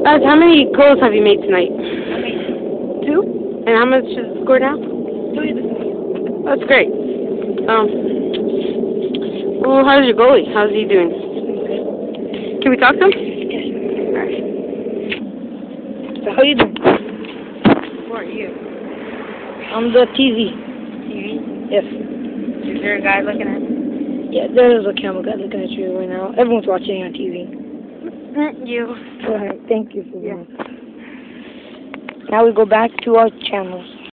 How many goals have you made tonight? I made 2. And how much is the score now? 2. That's great. Well, how's your goalie? How's he doing? Can we talk to him? Yes. Alright. So how you doing? Who are you? I'm the TV. TV? Yes. Is there a guy looking at me? Yeah, there is a camera guy looking at you right now. Everyone's watching on TV. You. Alright, thank you for that. Now we go back to our channels.